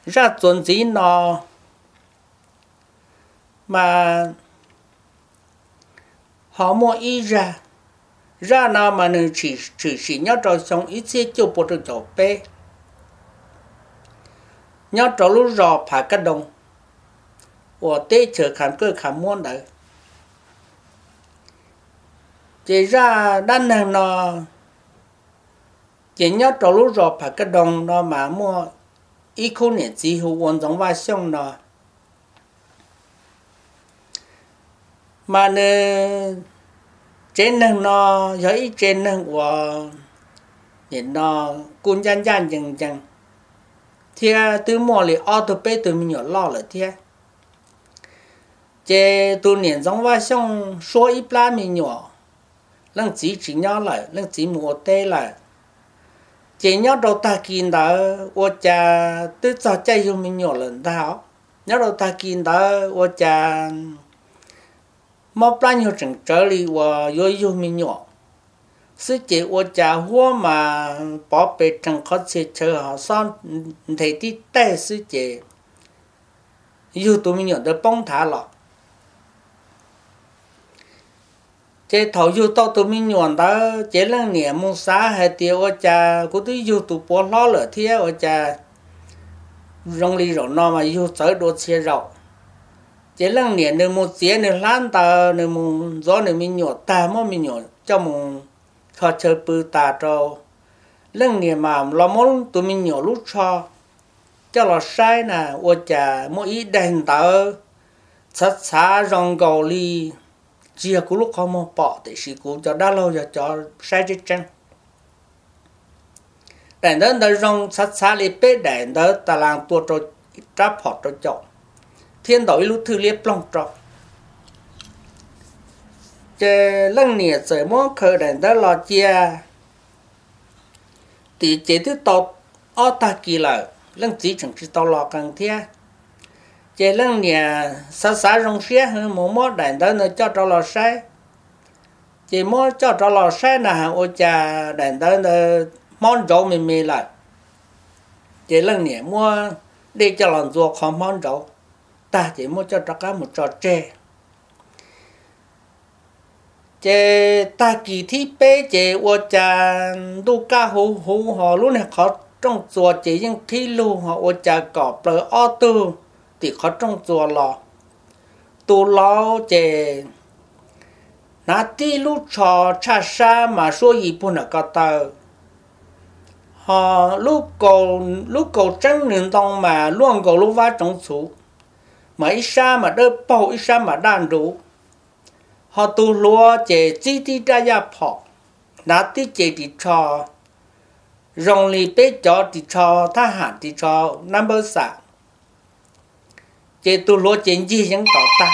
ra chuẩn gì nó mà họ mua ý ra nào mà nên chỉ nhớ cho xong ít xe cho bộ cho bé nhớ cho lúc rò phải cái đồng và tê chờ khám cơ khám muốn đấy chỉ ra đan hàng nó chỉ nhớ cho lúc rò phải cái đồng nó mà mua ít khu này chỉ hữu quan trọng và xong nó mà nè trên hàng nó giấy trên hàng của nhìn nó cũng gian dần thì từ mùa thì auto pay từ mình nhỏ lo rồi thì chế tu niệm giống và xong số ít la mình nhỏ lần chỉ nhau lại lần chỉ một tê lại chế nhau đầu ta kinh đó我家từ早在用mình nhỏ lần đó nhau đầu ta kinh đó我家冇办法整这里我有mình nhỏ是姐我家我嘛宝贝整好些车好上睇的带是姐有多mình nhỏ的帮他了chế thầu yêu tao tụi mình nhọn đó chế lần nè mua xá hay tiêu ở cha cũng tôi yêu tụi bỏ lo lỡ thế ở cha rong li rồi nó mà yêu tới đồ xe rau chế lần nè nếu mua xe nếu lan ta nếu mua gió nếu mình nhọn ta mà mình nhọn cho mua khó chơi bự ta cho lần nè mà lo món tụi mình nhọn lúc cho là sai nè ở cha mua ít đèn tờ sát xa rong cầu li chỉ có lúc họ mua bỏ thì chỉ cũng cho đã lâu cho sai chết chăng đèn đó đời rong sát sát li bê đèn đó ta làm tua cho trap họ cho chọn thiên đội lúc thứ liếp long trọ chế lần nè rồi muốn khởi đèn đó là chia thì chế thứ tàu ở ta kỳ là lần chỉ chẳng chỉ tàu lò cần thiết chế lần nè xa rong xe hơn một món đèn đó nó cho lò xe chế món cho lò xe là hàng ô trà đèn đó nó món rau mì lại chế lần nè mua đi cho lần ruột không món rau ta chỉ mua cho cả một trò tre chế ta kỳ thi bé chế ô trà đu ca hú họ lúc này họ trong ruột chế những thi lu họ ô trà cỏ bờ ô tô thì khó trong chùa lò tu lo chế nãy tí lúc trò cha sa mà số gì cũng là có tờ họ lúc cầu trắng nền tông mà luôn cầu lúc vá trong số mà ít sa mà đỡ bao ít sa mà đan đủ họ tu lúa chế chỉ tí ra ya phò nãy tí chế thì trò rong li bé cho thì trò tha hạt thì trò number 6 chế tu lúa chế gì những tỏ ta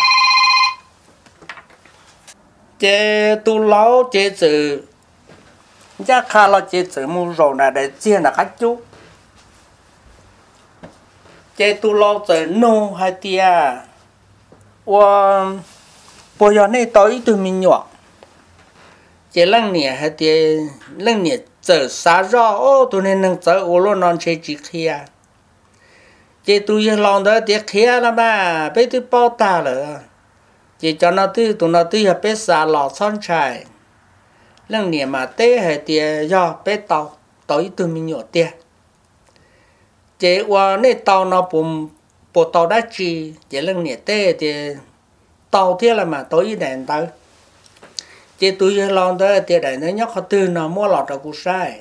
chế tu lúa chế từ giá khá là chế từ mua rồi là để chia là khách chú chế tu lúa từ nô hay tia và bây giờ này tới từ mình nhỏ chế lần nè hay tia lần nè từ xa ra ô tụi nên nâng tới ô lô non chế chỉ kia chị tôi lòng đó tiếc khía lắm mà bây tôi bao ta rồi chị cho nó tư tụi nó tư hợp bé xà lọ son trái lần nè mà té hay tiền do bé tàu tới từ mình nhỏ tiền chị qua nơi tàu nó bộ tàu đã chi chị lần nè té thì tàu thế là mà tới đèn tới chị tôi lòng đó tiền đèn nó nhóc họ tư nó mua lọt rồi cũng sai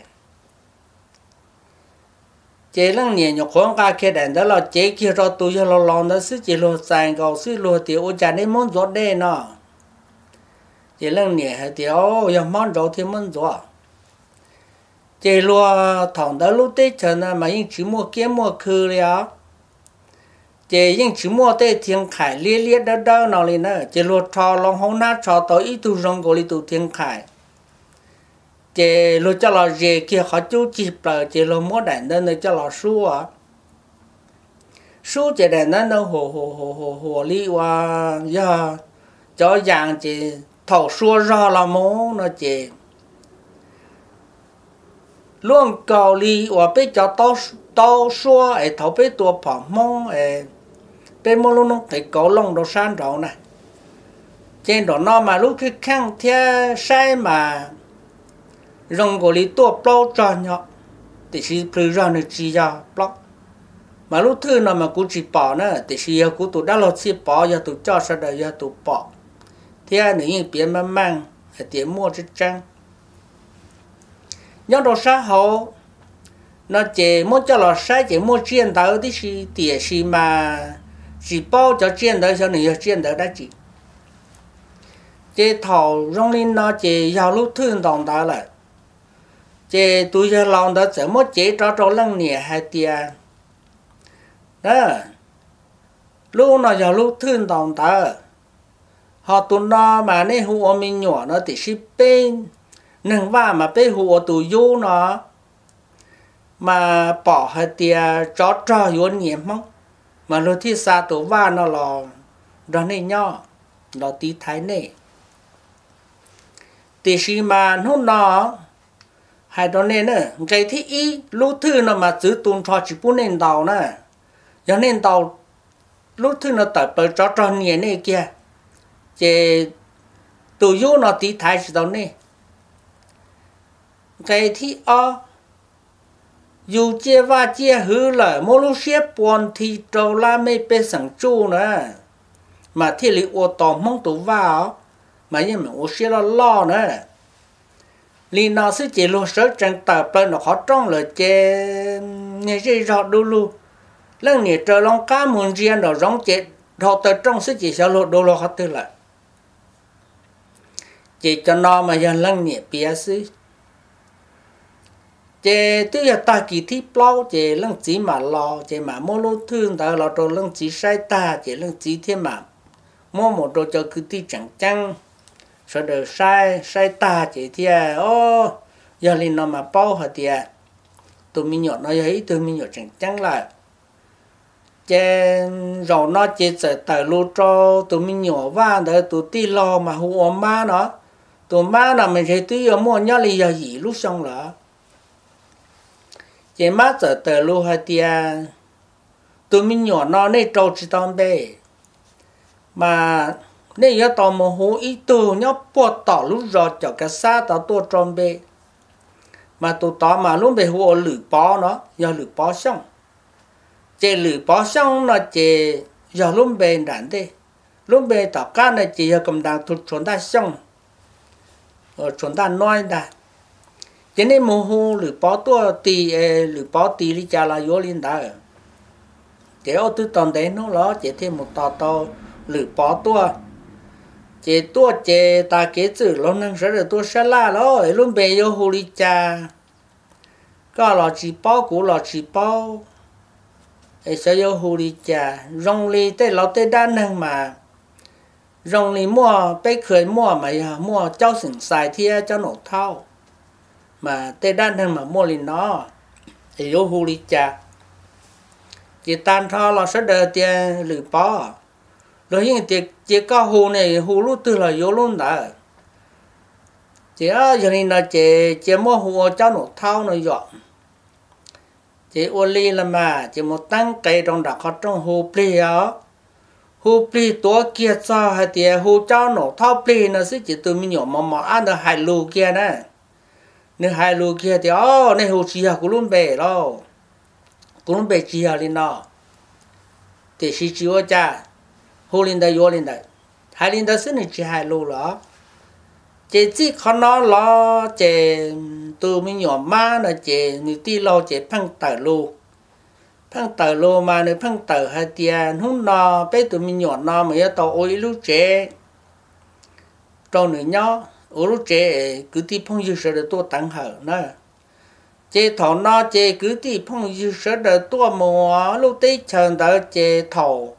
chế lăng nhẹ nhọc khoáng ca kia đèn đó là chế kia rồi tôi cho lo lòng đó sức chế lo sàn cầu sức lo tiểu cha nên món giọt đen nó chế lăng nhẹ hay tiểu giờ món giọt thì món giọt chế lo thằng đó lúc tết chờ nè mà những chỉ mua kiếm mua khư liền chế những chỉ mua tết thiên khải lia đó nào liền nữa chế lo trò lòng hông nát trò tới ít tu rong gọi tu thiên khải chế lo cho là gì kia họ chú chịp là chế lo mua đèn đó cho là số chế đèn đó nó hồ li qua giờ cho dạng chế thầu xua ra là mố nó chế luôn cầu li và biết cho tàu xua ấy thấu bé tua phỏng mong ấy bé mong lúc nó phải có lòng đồ san rồi này trên đó nó mà lúc cái khăn theo sai mà rong của lý tua bao tròn nhọ thì chỉ cứ ra được chỉ ra bao mà lúc thứ nào mà cũng chỉ bỏ nữa thì chỉ cũng tụi đã lo chỉ bỏ giờ tụi cho sao đời giờ tụi bỏ thì anh ấy biến mà mang thì mua chút trăng nhớ đồ xã hội nó chỉ muốn cho là sai chỉ mua chuyện đó thì chỉ tiền gì mà chỉ bao cho chuyện đó cho người chuyện đó đã chỉ thầu rong lên nó chỉ giao lúc thương đồng đó lại chỉ tôi cho lòng đó chỉ muốn chỉ cho lăng nhẹ hai tiền đó lúc nó giao lúc thương đồng đó họ tụi nó mà nên hùa mình nhỏ nó thì ship bên nâng va mà bên hùa tụi vô nó mà bỏ hai tia cho vô nhiệm không mà lúc thì xa tụi va nó là đó nên nhỏ nó tí thái này thì khi mà nó hai đó nên nữa cái thì ý lúc thứ nó mà giữ tuần cho chỉ muốn nên đầu nè cho nên đầu lúc thứ nó tập bởi cho nhiệm này kia chế tụi vô nó tí thái gì đâu nè cái thì dù chia và chia hư là mỗi lúc xếp buồn thì trâu la mê bê sẵn chú nữa mà thì lý ô tòm mong tụ vào mà nhưng mà ô xếp lo nữa lý nó sẽ chỉ lô sở chẳng tập lên nó khó trong là chế nghe gì rõ đu lưu lần này trở lòng cá muốn riêng đó giống chế họ tới trong sẽ chỉ sẽ lô đô lô khó tư lại chỉ cho nó mà dân lần này bia xí chế tuy là ta kỳ thi bao chế lần chỉ mà lo chế mà mua lô thương ta lo đồ lần chỉ sai ta chế lần chỉ thêm mà mua một đồ cho cứ thi chẳng chăng sau đó sai ta chế thì giờ lên nó mà bao hả thì tụi mình nhỏ nó ấy tụi mình nhỏ chẳng chăng lại chế rồi nó chế sẽ tại lô cho tụi mình nhỏ và để tụi ti lo mà hùa má nó tụi má là mình thấy tuy ở mua nhá lý giờ gì lúc xong là chế má giờ tại lô hay thì tụi mình nhỏ nó nên trâu chỉ tao bê mà nên nhớ tao một hú ít từ nhớ bỏ tỏ lúc rồi cho cái xa tao tua tròn bê mà tụi tao mà lúc bê hùa lử bó nó giờ lử bó xong chế lử bó xong nó chế giờ lúc bê đàn đi lúc bê tao cá này chỉ giờ cầm đàn tụt trốn ta xong trốn ta nói đã cho nên mùa hù lử bó tua tì đi chả là vô lên đã chế ô tư tòn đấy nó lo chế thêm một tàu lử bó tua chế ta kế chữ lo năng sẽ được tua sẽ la lo lúc bê vô hù đi chả có là chỉ bó cũ là chỉ bó sẽ vô hù đi chả rong li tê lo tê đa năng mà rong li mua bé khởi mua mà mua cháu sừng xài thia cho nổ thao mà tê đa năng mà mua li nó thì vô hù đi chả chỉ tan thao là sẽ được tiền lử bó rồi những chỉ có hù này hù lúc từ là vô luôn đã chỉ giờ này là chỉ mua hù cho nổ thao nó dọn chỉ ô li là mà chỉ một tăng cây trong đặc họ trong hù pliตัวkia cho hay thì hù cho nổ thao pli nó sẽ chỉ từ mình nhỏ mà ăn được hai lù kia nè nếu hai lù kia thì này hù chỉ là cũng luôn bể chỉ là lên nó thì chỉ ở cha hù lên đây vô lên đây hai lên đây sẽ nên chỉ hai lù đó chỉ khó nó lo chỉ từ mình nhỏ má là chỉ người ti lo chỉ phăng tờ lô mà nếu phăng tờ hai tiền hôm nọ bé tụi mình nhỏ nọ mà giờ tàu ôi lúc trẻ trâu nữa nhá ôi lúc trẻ cứ ti phong dư sợ được tôi tăng hở nữa chỉ thầu nó chỉ cứ ti phong dư sợ được tôi mùa lúc tết chờ đợi chỉ thầu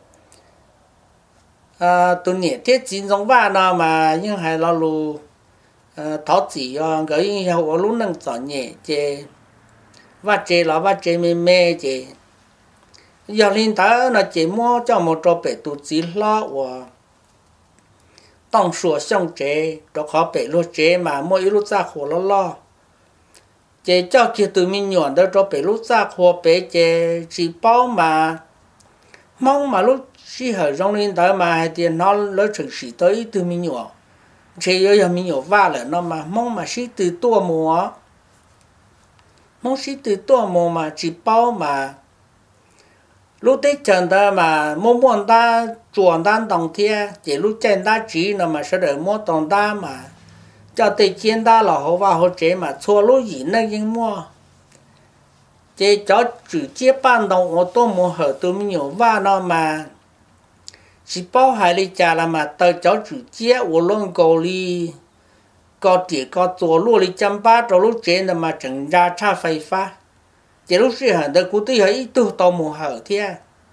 tụi nhẹ thiết chín giống va nào mà nhưng hay lo lù tháo chỉ cái hiệu lúc nâng giỏi nhẹ chỉ và chỉ là và chỉ mê chỉ giờ lên ta nó chỉ mua cho một trò bể tụt chỉ lo và tông sửa xong chế cho khó bể luôn chế mà mỗi lúc ra khổ lo chế cho kia tụi mình nhọn đó cho bé lúc ra khoa bé chế chỉ bao mà mong mà lúc chỉ ở trong lên đó mà hay tiền nó lỡ chừng chỉ tới tụi mình nhọn chế giờ giờ mình nhọn va là nó mà mong mà chỉ từ tua mùa mong chỉ từ tua mùa mà chỉ bao mà lúc tết chân đó mà mua ta chuẩn tan đồng thiên chỉ lúc chân ta chỉ là mà sẽ được mua đồng ta mà cho tết chân ta là họ vào họ chế mà xua lúc gì nó nhưng mua chế cho chủ chế ban đầu ô tô mua hở tụi mình nhiều va nó mà chỉ bao hai lý trả là mà tao cho chủ chế ô luôn cầu đi có chỉ có tổ luôn đi chăm ba cho lúc chế là mà chẳng ra cha phải phá chỉ lúc xưa hẳn được cụ thể ấy tu tao mua hở thế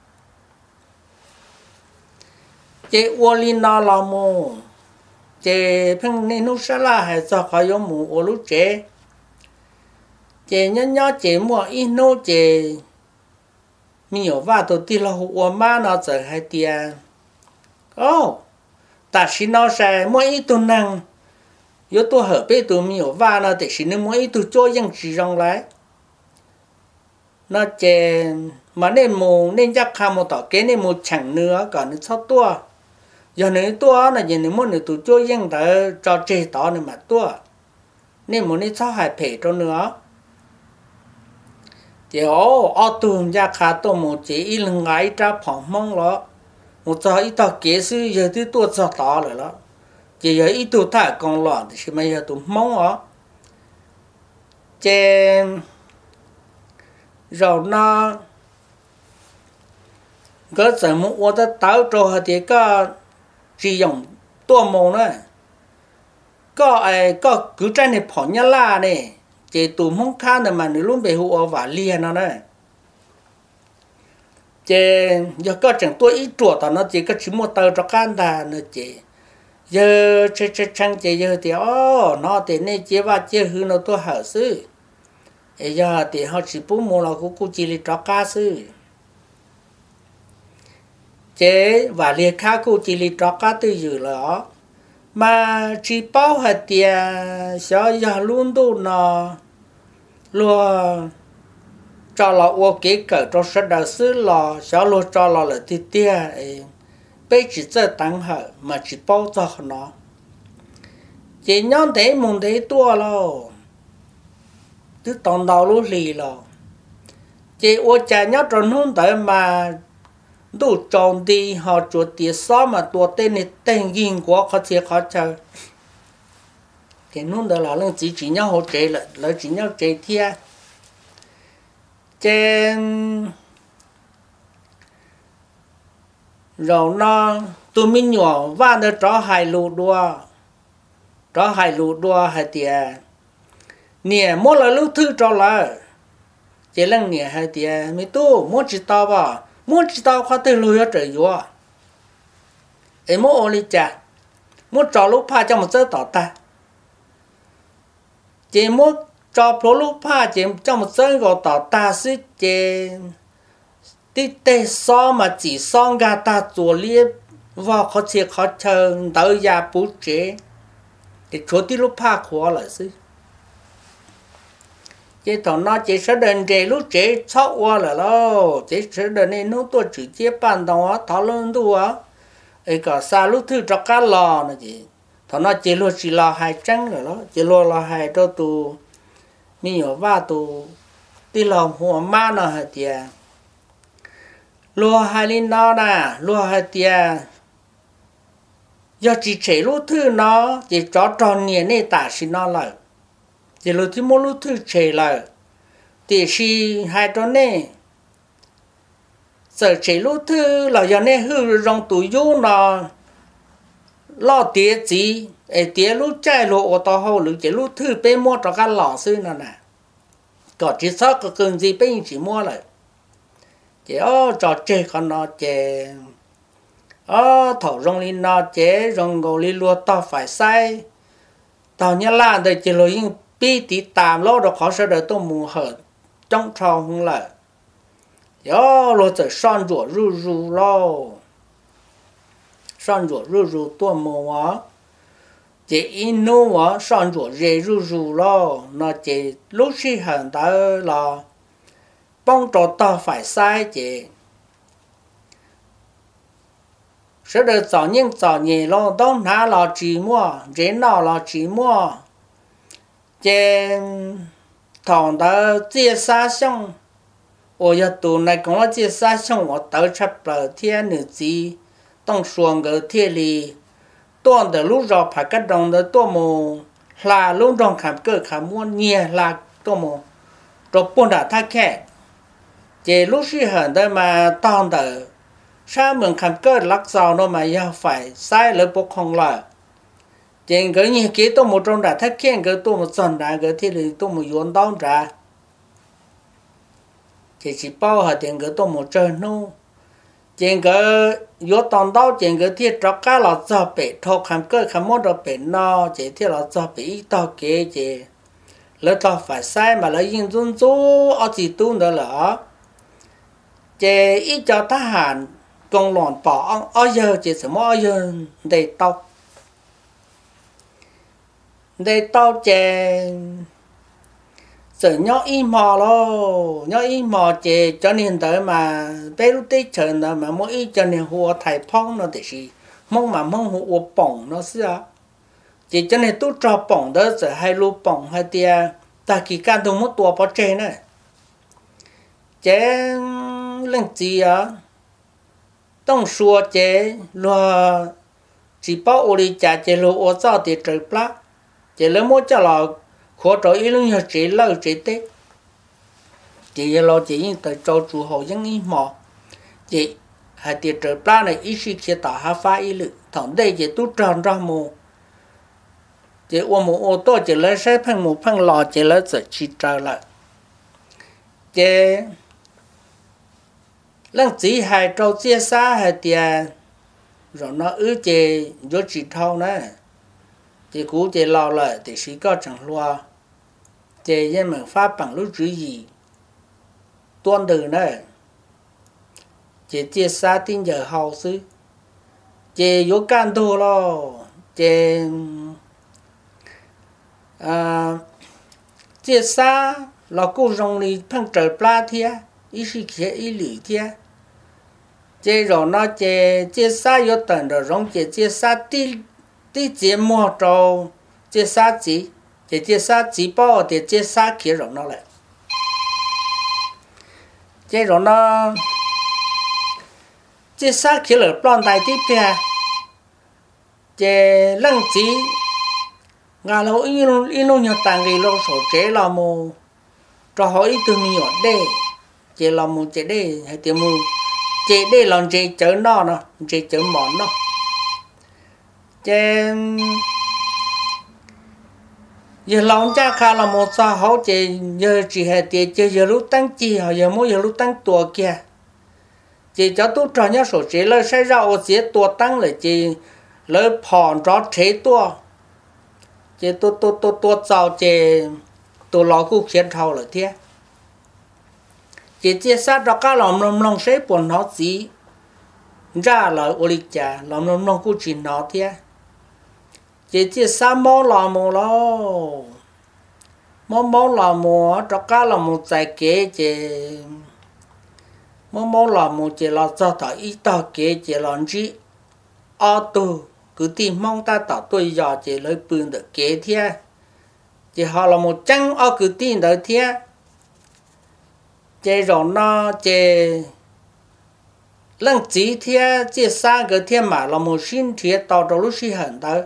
chế ô li nó là mua chế phăng nên lúc sau là hay sao khỏi dùng mua ô lúc chế chế nhớ chế mua ít nô chế mình ở vào đầu tiên là ô má nó trở hay tiền ta xin nó sẽ mua ít tu năng yếu tu hợp với tu mình ở vào nó để xin nó mua ít tu cho những gì trong lại nó chế mà nên chắc khăm một tỏ cái nên một chẳng nữa còn nó sót tua giờ nếu tua là giờ nếu muốn nếu tu cho những đó cho chế tỏ nữa mà tua nên muốn nên sót hại phê cho nữa thì ở tu ra khá tu một chế ít lần ngay ra phòng mong đó một giờ ít tao kế sư giờ thứ tua cho tỏ rồi đó chỉ giờ ít tu thả con lợn thì bây giờ tu mong đó chế rồi nó có giờ muốn ô tô tàu cho thì có chỉ dùng tua mông nữa có cứ trên này phỏng nhá la này chỉ tụ mông khăn mà nếu luôn bị hụt và liền nó này chỉ giờ có chẳng tôi ít chuột tao nó chỉ có chỉ một tàu cho can ta nữa chỉ giờ chăng chỉ giờ thì nó thì nên chỉ và chỉ hư nó tôi hở sư giờ thì họ chỉ bố mua là cũng chỉ là cho cá sư chế và liệt khá cũng chỉ là cho cá từ dự đó mà chỉ bao hạt tiền sao giờ luôn đâu nó luôn cho là ô kế cỡ cho sát đạo sư là sao luôn cho là tiền bây chỉ giờ tăng hở mà chỉ bao cho nó chỉ nhon thế muốn thế tua lo chứ toàn đầu lúc lì lo chỉ ô cha nhớ tròn hôn tới mà đủ tròn đi họ chuột tiền xóa mà tua tên này tên yên quá khó thiệt khó chờ thì nôn đó là lần chỉ nhau hỗ trợ là chỉ nhau chế thia trên rồi nó tụi mình nhỏ và nó cho hai lũ đua hai tiền nè mỗi lần lúc thứ cho là chỉ lần nè hai tiền mấy tu mỗi chỉ tao khoa từ lùi ở trời vô em mỗi ô li chả mỗi trò lúc pha cho một giờ tỏ ta chỉ mỗi trò pro lúc pha chỉ cho một giờ gọi tỏ ta xí chỉ tí tê so mà chỉ son gà ta chùa liếp vào khó chia khó chờ đỡ già bút chế thì chỗ tí lúc pha khó là xí chế thằng nó chế sẽ đền chế lúc chế sót qua là lo chế sẽ đền nên nó tôi chỉ chế ban đầu á thảo luận tu á ấy cả xa lúc thứ cho cá lò này chị thằng nó chế luôn chỉ lò hai trắng rồi đó chế luôn lò hai cho tu mi ở va tu tí lò hoa ma nó hả tiệt lò hai linh nó nè lò hai tiệt giờ chỉ chế lúc thứ nó chỉ cho tròn nhẹ này ta xin nó lại chỉ lúc thứ một lúc thứ chế lại thì si hai trò này giờ chế lúc thứ là giờ này hư rong tụi vô nó lo tiệt gì tiệt lúc trái lộ ô tô hậu lúc chế lúc thứ bên mua cho các lò sư nào nè có chỉ sót có cần gì bên chỉ mua lại chế trò chơi con nó chế thầu rong lên nó chế rong gồ lên lúa to phải sai tao nhớ là đời chế lối những bi tí tạm lâu đó khó sẽ đợi tôi mù hở trong trò không lại rồi giờ son rùa ru lo son rùa ru tôi mù á chỉ in nô mà sang chỗ dễ ru lo nó chỉ lúc khi hẳn ta là bông trò ta phải sai chỉ sẽ được找你lo都拿了寂寞人闹了寂寞这同的这三项我要读那讲了这三项我都差不多天日子当双个天里多的路上拍个东的多么là路上看个看么捏là多么rồi buồn đã thay kẹt chỉ lúc khi hẳn đây mà toàn đời sao mình khám cơ lắc giàu nó mà giờ phải sai lỡ bốc không lại chỉ cái như kia tôi một trong đã thắc khen cái tôi một dần đã cái thì tôi một yuan đong ra chỉ bao hạt tiền cái tôi một trời nó chỉ cái yuan đong đau chỉ cái thì cho cá là cho bể thô khám cơ khám mốt đó bể no chỉ thì là cho bể ít tao kia chỉ lỡ tao phải sai mà lỡ yên run rú ở chỉ tu nữa là chỉ ít cho ta hàn công lòn bỏ ở giờ chỉ sợ mỗi giờ để tao chè sợ nhóc im mò lo nhóc im mò chè cho nên tới mà bé lúc tết trời nó mà mỗi ít cho nên hùa thải phong nó để gì mong hùa bỏng nó xưa chỉ cho nên tôi cho bỏng đó sợ hai lô bỏng hai tia ta chỉ can tôi một tua bỏ chè này chè lần gì á tông xua chế lo chỉ bảo ô đi trả chế lo ô sao để trời plá chế lấy mỗi cho là khó trở ý luôn là chế lâu chế tết chế lo chế những tới cho chủ hộ những ý mò chế hai tiền trời plá này ý sĩ kia tạo hai pha ý lực thằng đây chế tu tròn ra mù chế ô tô chế lấy xe phăng lò chế lấy giờ chi trở lại chế lần chỉ hai trâu chia xa hai tiền rồi nó ứ chè vô chỉ thâu nè thì cú chè lò lại thì sĩ có chẳng loa chè dân mình phát bằng lúc chữ gì tuôn từ nè chè chia xa tin giờ hậu sư chè vô can đồ lo chè chia xa là cô rong đi phăng trời pla thia ý sĩ kia ý lì thia chế rồi nó chế xa yếu tận rồi rong chế xa tí chế mua trâu chế xa chỉ bao thì chế xa kia rồi nó lại chế rồi nó chế xa kia là plan đại tí bia chế lăng chỉ ngà lâu in lâu nhiều tàng gì lâu sổ chế là mù cho họ ít từ mình ở đây chế là mù chế đây hay tiêu mù chế đây là chế chở nó nè chế chở món nó chế giờ lòng cha khá là một sao họ chế giờ chỉ hay tiền chế giờ lúc tăng chi họ giờ mỗi giờ lúc tăng tuổi kia chế cho tôi cho nhau số chế là sẽ ra ở chế tuổi tăng là chế lấy phòn cho chế tuổi chế tôi giàu chế tôi lo cũng khiến thầu là thế chế sát ra cả lòng sẽ buồn nó gì ra là ô lịch trả lòng cũng chỉ nó thế chế sát mò là mò lo mò là mò ra cả là một giải kế chế mò là một chế là cho ta ít ta kế chế là gì tô cứ tìm mong ta tạo tôi giờ chế lấy bươn được kế thế chế họ là một trăng cứ tin được thế chế rồi nó chế lần chỉ thế chế xa cái thế mà là một sinh thế tạo ra lúc sinh hận đó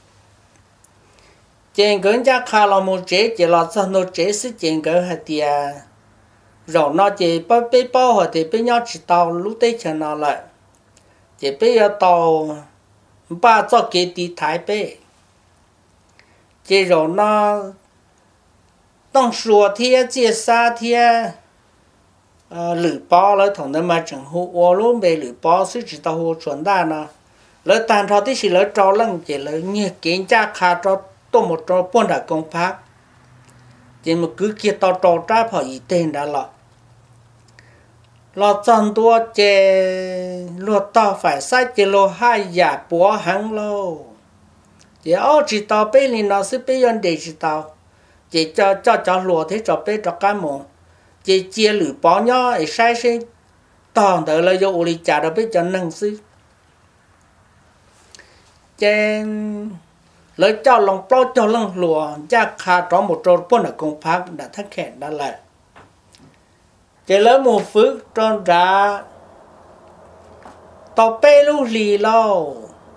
chế cái nhà khá là một chế là sao nó chế sẽ chế cái hạt tiền rồi nó chế bao hạt thì bên nhau chỉ tạo lúc tết cho nó lại chế bây giờ tạo ba cho cái đi thái bê chế rồi nó tông sủa thế chế xa thế lử bao lấy thằng này mà chẳng hồ luôn về lử bao sẽ chỉ tao hồ chuẩn đa nè lấy tàn thọ thì chỉ lấy trâu lăng chỉ lấy như kiến cha khá cho tôi một trâu buôn đã công pháp chỉ mà cứ kia tao trâu trả phải ý tên đã lọ chân tua chè lọ tao phải sai chỉ lọ hai giả búa hàng lô chỉ ở chỉ tàu bé lên nó sẽ bé yon để chỉ tàu chỉ cho lúa thế cho bé cho cá mồ chỉ chia lử bỏ nhau ấy sai sai toàn tới là do đi trả được bé cho năng sư trên lấy cho lòng bao cho lòng lúa cha khá cho một trâu bốn ở công phát đã thắc hẹn đã lại chỉ lấy một phước tròn ra tàu bé lu lì lâu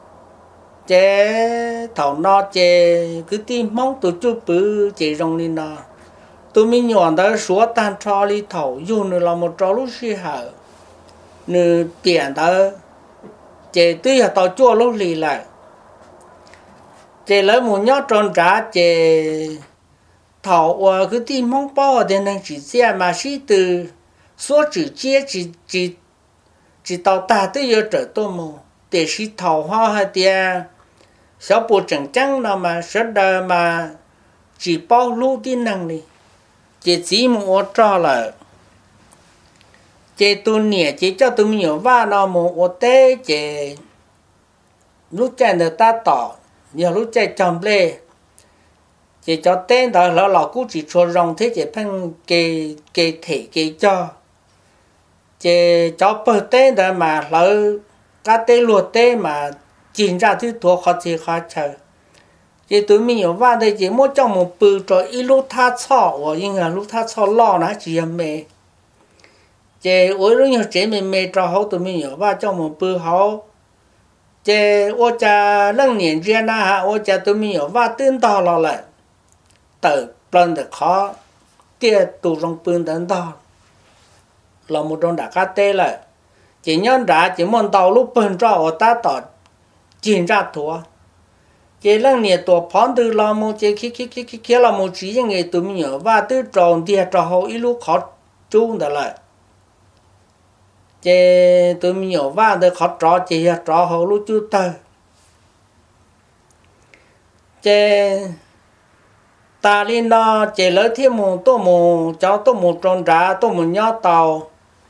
chế thầu nó chế cứ tìm mong tụi chú bự chế rong đi nó tụi mình nhọn đó số tan cho đi thầu dùng nữa là một trò lúc xí hở nữa tiền đó chế tuy là tàu chua lúc lì lại chế lấy một nhát tròn trả chế thầu cứ tìm mong bao thì năng chỉ xe mà xí từ số chữ chia chỉ tàu ta tới giờ trở tôi mù để xí thầu hoa hay tiền sáu bộ trắng trắng nào mà rất đời mà chỉ bao lưu tin năng này chỉ một trò là chỉ tu nhẹ chỉ cho tụi mình hiểu va nó một tế chỉ lúc chạy được ta tỏ nhiều lúc chạy chồng lê chỉ cho tên đó là cũng chỉ cho rong thế chỉ phân cái thể cái cho chỉ cho bờ tên đó mà lỡ các tên luật tên mà chính ra thứ thuộc họ chỉ khó chờ chỉ tụi mình hiểu va đây chỉ mỗi trong một bự rồi ít lúc tha chọ và nhưng là lúc tha chọ lo nó chỉ mê chỉ ôi lúc nhiều chế mê cho họ tụi mình hiểu va trong một bự họ chỉ ôi cha lăng niệm riêng na ôi cha tụi mình hiểu va tương đo lo lại từ lần được khó tiệt tụ trong bự đến đo là một trong đã cá tê lại chỉ nhân ra chỉ muốn tàu lúc bự cho ở ta tỏ chính ra thua chỉ lần này tổ phán từ làm một chỉ khi làm một chỉ những người tụi mình nhớ và từ tròn thì cho họ ít lúc khó chung đó lại chỉ tụi mình nhớ và từ khó trò chỉ cho họ lúc chưa tới chỉ ta lên đó chỉ lấy thêm một tô một cháu tô một tròn ra tô một nhớ tàu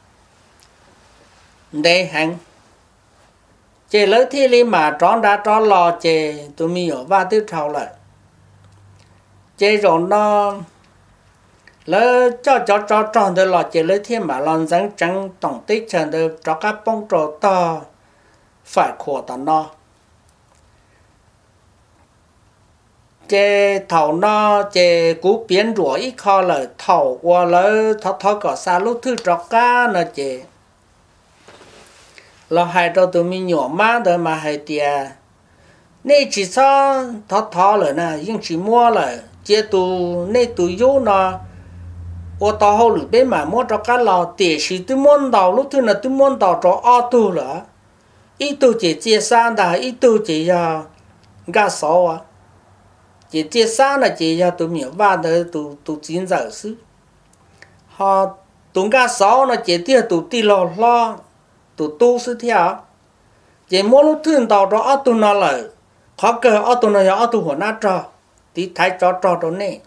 để hành chế lấy thì li mà tròn đã tròn lò chế tụi mình ở va tư trào lại chế rồi nó lấy cho tròn được lò chế lấy thì mà lon rắn trắng tổng tích trần được cho các bông trò to phải khổ tao nó chế thầu nó chế cú biến rủa ít kho lời thầu qua lấy thọ cỏ xa lúc thứ trọ cá nó chế là hai trâu tụi mình nhỏ má đó mà hai tia nên chỉ sao thọ rồi nè nhưng chỉ mua là chia tụ nên tụ vô nó ô tao hậu lử bên mà mua cho cá lò tiền chỉ tụi môn đầu lúc thứ là tụi môn đầu cho ô tụ nữa ít tụ chỉ chia sang đã ít tụ chỉ gà sấu à chỉ chia sang là chỉ tụi mình vào đó tụ chín giờ xứ họ tụi gà sấu nó chỉ tiêu tụ ti lo tụ tu sư theo chỉ mỗi lúc thường tàu đó ở tụ nó lại khó cơ ở tụ nó ở tụหัวหน้า trò tí thái trò đó nè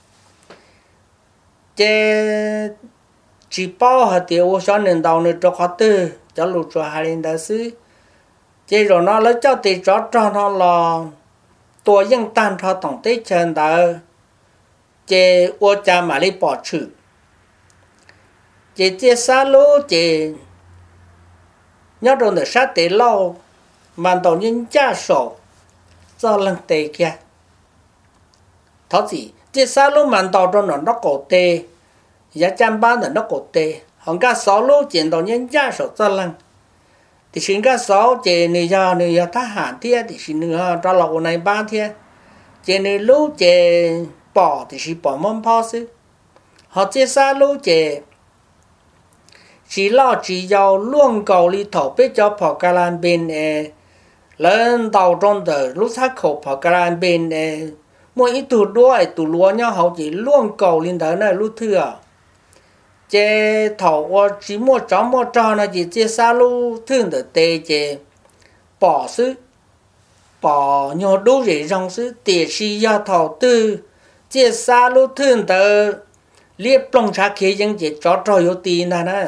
chỉ bao hạt tiêu cho nên tàu này cho khó tư cho lụt cho hai lên đại sứ chỉ rồi nó lấy cho tí trò nó làตัวยังตันทอtổng tế chân đó chỉ ô cha mà lấy bỏ chữ chỉ xa lú chỉ nhớ rồi để sát tế lâu mà tàu nhân cha sổ do lần tế kia thó gì chỉ xa lú mà tàu rồi nó cổ tế giá trăm ba nó cổ tế hẳn cả sáu lú chỉ tàu nhân cha sổ do lần thì xin cả sáu chỉ người giờ thá hạn thế thì xin nữa cho lộc này ba thế chỉ người lú chỉ bỏ thì xin bỏ món phao xứ họ chỉ xa lú chỉ lo chỉ giàu luôn cầu đi thổ biết cho phò cà lan bên lên tàu trong đời lúc sát khổ phò cà lan bên mỗi ít tụ lúa nhau họ chỉ luôn cầu lên đó này lúc thừa chế thầu chỉ mua trò nó chỉ chế xa lu thương được tê chế bỏ xứ bỏ nhỏ đu rỉ rong xứ tiền si do thầu tư chế xa lu thương được liếp plong cha kia dân chế trò yếu tiền nè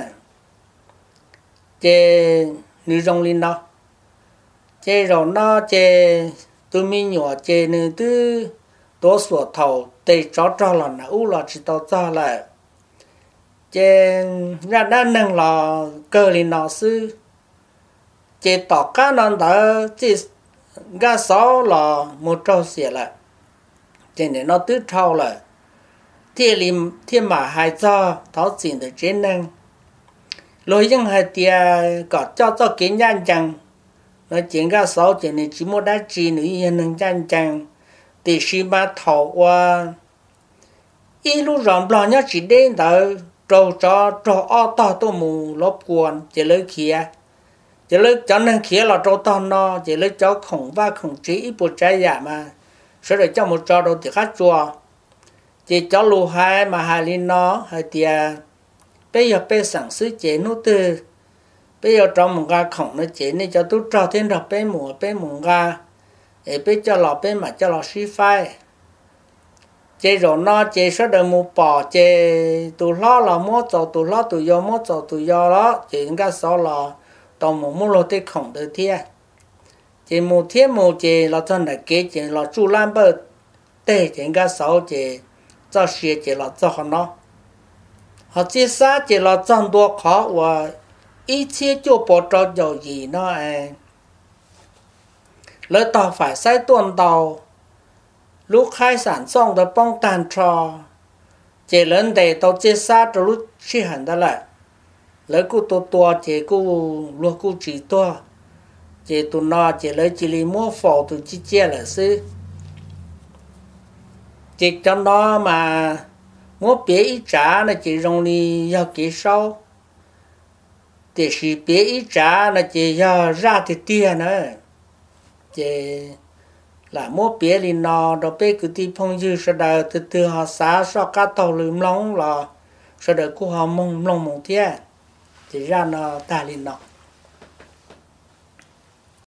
chế nữ rong lên đó chế rồi nó chế tụi mình nhỏ chơi nữa tư tố sủa thầu tê cho là nó u là chỉ tao cho là chơi ra đã nâng là cơ li nó sư chơi tỏ cá nó đã chỉ gà sáu là một trâu xỉa lại chơi này nó tứ trâu lại thiên mà hai cho tháo chuyện được trên nâng lối dân hai tia có cho kiến nhanh chẳng nó chuyện gà sáu chuyện này chỉ một đá chi nữa yên nâng nhanh chẳng thì khi mà thầu qua ít lúc rộng lo nhá chỉ đến tới cho ô to tôi mù lốp quần chỉ lấy kia chỉ lấy cho nên kia là cho to nó chỉ lấy cho khổng và khổng trí ít bộ trái giả mà sẽ để cho một trò đầu thì khác chùa chỉ cho lù hai mà hai linh nó hai tia bây giờ bây sản xuất chế nó từ bây giờ trong một ga khổng nó chế này cho tôi cho thêm được bây mùa ga để bây cho lọ bây mà cho lọ xí phai chế rồi nó chế sẽ được một bỏ chế tụ lo là mua cho tụ lo tụ do mua cho tụ do đó chế ga sau là tàu một mua lô tê khổng từ thiê chế một chế là thân là kế chế là chu lan bờ tê chế ga sau chế cho xìa chế là cho nó họ chế xa chế là chọn đua khó và ý chế cho bộ trò dầu gì nó lỡ tàu phải sai tuần tàu lúc khai sản xong đã bong tàn trò chế lớn để tàu chế xa cho lúc chi hẳn đó lại lỡ cụ tua chế cụ luôn cụ chỉ tua chế tụ nó chế lấy chỉ lý mua phổ tụ chi chia là sư chế cho nó mà mua bế ý trả là chế rong đi giao kế sau để sĩ bế ý trả là chế giao ra thì tiền nữa chế là mua bế thì nó đó bế cứ đi phong dư sau đó từ họ xá sau cá tàu lưỡng lóng là sau đó của họ mong thế thì ra nó ta lên nó